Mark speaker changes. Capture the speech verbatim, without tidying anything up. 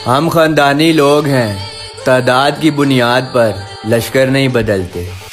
Speaker 1: हम खानदानी लोग हैं, तादाद की बुनियाद पर लश्कर नहीं बदलते।